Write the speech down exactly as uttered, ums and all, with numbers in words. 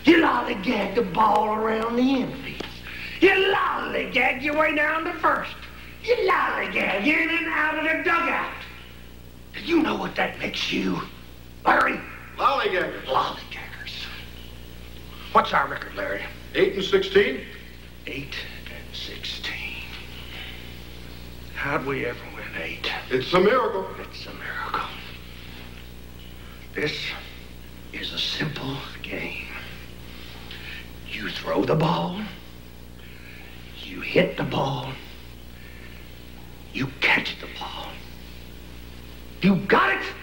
You lollygag the ball around the infield. You lollygag your way down to first. You lollygag in and out of the dugout. Do you know what that makes you, Larry? Lollygaggers. Lollygaggers. What's our record, Larry? Eight and sixteen. Eight and sixteen. How'd we ever win eight? It's a miracle. It's a miracle. This is a simple game. You throw the ball, you hit the ball, you catch the ball. You got it?